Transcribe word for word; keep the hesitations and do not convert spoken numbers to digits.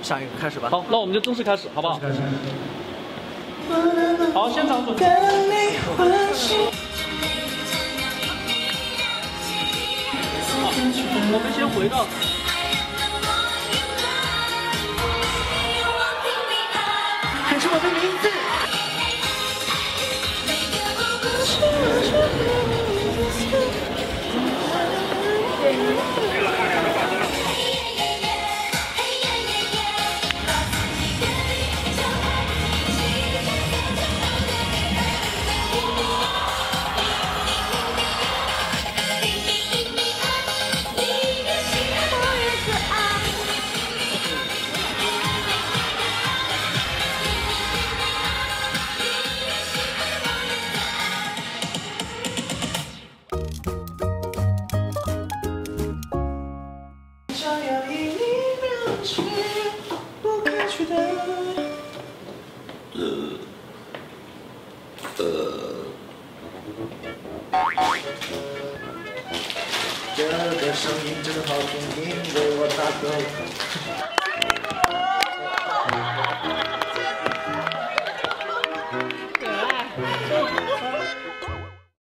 下一个开始吧。 好，那我们就正式开始，好不好？ 开始。 好，现场准备。好，我们先回到。 喊出我的名字。这个声音真好听，因为我大哥。